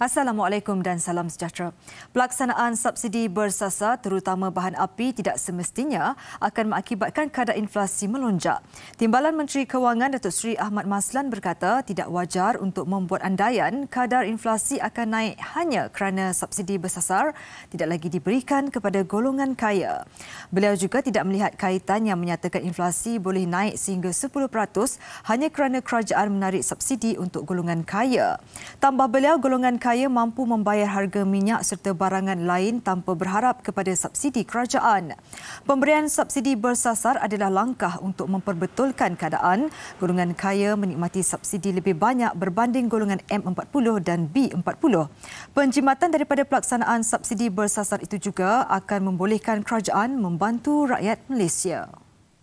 Assalamualaikum dan salam sejahtera. Pelaksanaan subsidi bersasar terutama bahan api tidak semestinya akan mengakibatkan kadar inflasi melonjak. Timbalan Menteri Kewangan Datuk Seri Ahmad Maslan berkata tidak wajar untuk membuat andaian kadar inflasi akan naik hanya kerana subsidi bersasar tidak lagi diberikan kepada golongan kaya. Beliau juga tidak melihat kaitan yang menyatakan inflasi boleh naik sehingga 10% hanya kerana kerajaan menarik subsidi untuk golongan kaya. Tambah beliau, golongan kaya mampu membayar harga minyak serta barangan lain tanpa berharap kepada subsidi kerajaan. Pemberian subsidi bersasar adalah langkah untuk memperbetulkan keadaan golongan kaya menikmati subsidi lebih banyak berbanding golongan M40 dan B40. Penjimatan daripada pelaksanaan subsidi bersasar itu juga akan membolehkan kerajaan membantu rakyat Malaysia.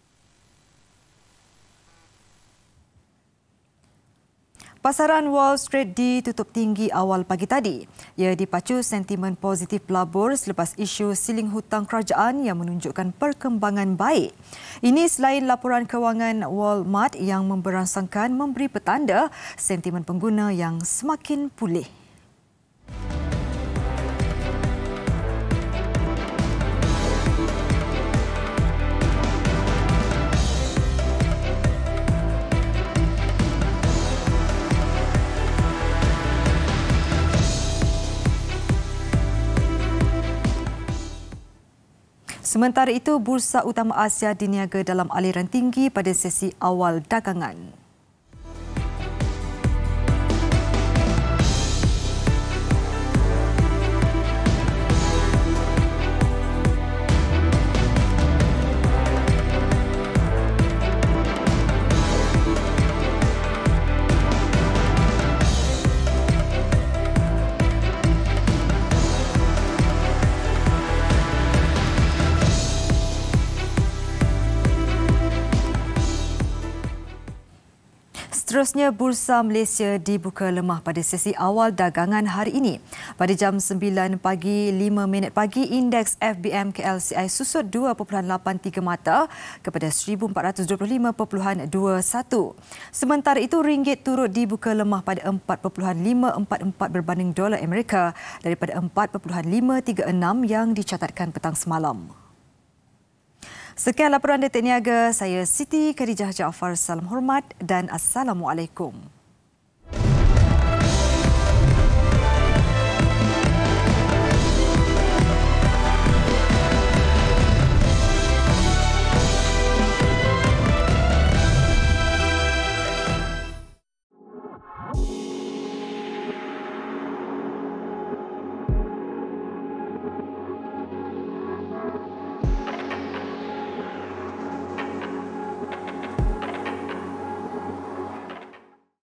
Pasaran Wall Street ditutup tinggi awal pagi tadi. Ia dipacu sentimen positif pelabur selepas isu siling hutang kerajaan yang menunjukkan perkembangan baik. Ini selain laporan kewangan Walmart yang memberansangkan memberi petanda sentimen pengguna yang semakin pulih. Sementara itu, Bursa Utama Asia diniaga dalam aliran tinggi pada sesi awal dagangan. Seterusnya, Bursa Malaysia dibuka lemah pada sesi awal dagangan hari ini. Pada jam 9 pagi 5 minit pagi, indeks FBM KLCI susut 2.83 mata kepada 1425.21. Sementara itu, ringgit turut dibuka lemah pada 4.544 berbanding dolar Amerika daripada 4.536 yang dicatatkan petang semalam. Sekian laporan Detik Niaga, saya Siti Khadijah Jaafar. Salam hormat dan Assalamualaikum.